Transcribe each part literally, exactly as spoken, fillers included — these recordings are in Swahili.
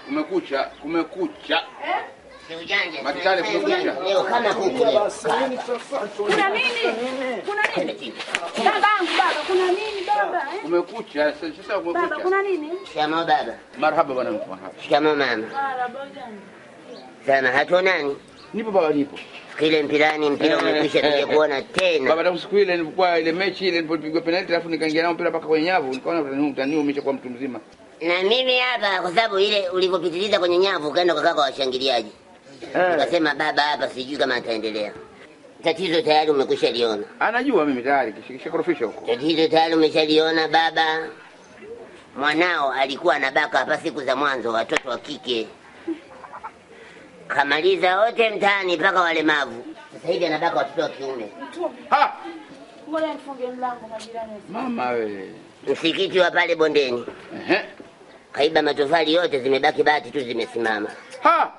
Kumekucha, kumekucha. Eh? Si ujanja. Makitale kumekucha. Leo kama kuku. Kuna nini? Kuna nini? Babangu baba, kuna nini baba? Kumekucha, sasa kumekucha. Baba, kuna nini? Shikamoo baba. Marhaba bwana mkuu. Shikamoo mama. Marhaba jana. Sana hatuonani? Nipo baba nipo. Kile mpirani mpira umekwisha tuje kuona tena. Baba tangu siku ile nilipokuwa ile mechi ile nilipopigwa penalty alafu nikaingia nao mpira mpaka kwenye nyavu nikaona mtani umeshakuwa mtu mzima. Na mimi hapa kwa sababu ile ulipopitiliza kwenye nyavu ukaenda kwa kaka washangiliaji. Nikasema baba hapa sijui kama ataendelea. Tatizo tayari umekwisha liona. Anajua mimi tayari kishakorofisha huko. Tatizo tayari umeshaliona baba. Mwanao alikuwa anabaka hapa siku za mwanzo watoto wa kike. Kamaliza wote mtaani mpaka walemavu. Sasa hivi anabaka watoto wa kiume. Ha! Ngoja nifunge mlango majirani. Mama wewe. Msikiti wa pale bondeni. Ehe. Kaiba matofali yote zimebaki bati tu zimesimama. Ha!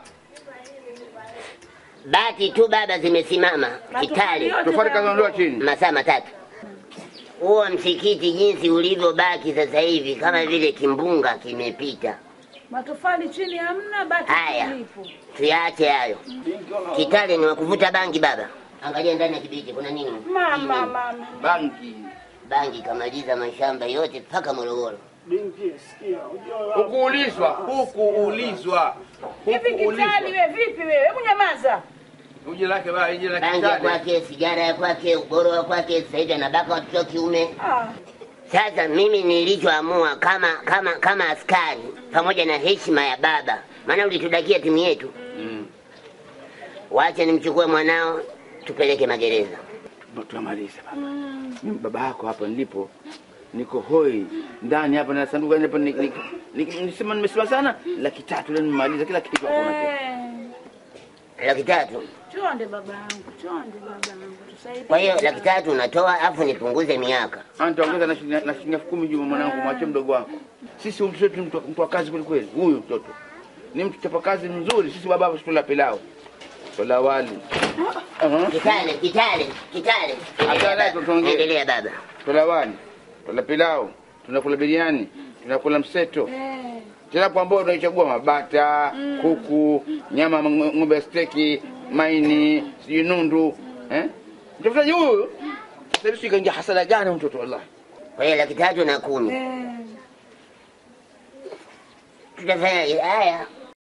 Bati tu baba zimesimama. Kitale. Tofali kaondoa chini. Masaa matatu. Huo msikiti jinsi ulivyobaki sasa hivi kama vile kimbunga kimepita. Matofali chini hamna, bati lipo. Tuache hayo. Kitale ni wakuvuta bangi baba. Angalia ndani ya kibiti kuna nini? Mama mama. Bangi. Bangi kamaliza mashamba yote mpaka Morogoro. Bingi sikia. Hukuulizwa, hukuulizwa. Hivi Kitale wewe vipi wewe? Hebu nyamaza. Uje lake baba, uje lake Kitale. Bangi kwake, sigara kwake, uboro kwake, sasa hivi anabaka watoto wa kiume. Ah. Sasa mimi nilichoamua kama kama kama askari pamoja na heshima ya baba, maana ulitudakia timu yetu. Mm. Wacha nimchukue mwanao tupeleke magereza. Tuamalize baba. Mm. Mimi baba yako hapa nilipo niko hoi ndani hapa na sanduku hapa nisema nimesema sana laki tatu leo nimaliza kila kitu hapo na laki tatu. Chonde baba yangu, chonde baba yangu. Tusaidie. Kwa hiyo laki tatu unatoa afu nipunguze miaka. Nitaongeza na shilingi na shilingi elfu kumi juma mwanangu, mwache mdogo wako. Sisi mtu wetu mtu mtu wa kazi kweli kweli. Huyu mtoto ni mtu chapa kazi mzuri. Sisi baba hapo tula pilau. Tula wali. Uh-huh. Kitale, Kitale, Kitale. Endelea baba. Tula wali. Tula pilau. Tunakula biriani. Tunakula mseto. Eh. Tena kwa ambao tunaichagua mabata, mm. kuku, nyama ng'ombe steki, maini, sijui nundu, eh? Mtafutaji huyu? Sasa hivi kaingia hasara gani mtoto wallahi? Kwa hiyo laki tatu na kumi. Eh. Tutafanya haya.